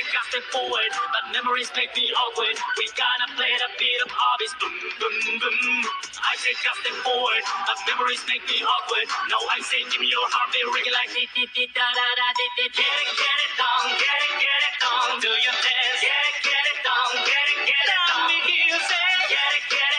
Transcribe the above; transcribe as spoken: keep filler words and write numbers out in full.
got step forward, but memories make me awkward. We gotta play the beat of hobbies, boom, boom, boom. I say just step forward, but memories make me awkward. No, I say give me your heartbeat ringing like dee dee dee da da da dee dee. Get it, get it down, get it, get it down. Do your dance, get it, get it down, get it, get it down. Let me hear you say, get it, get it.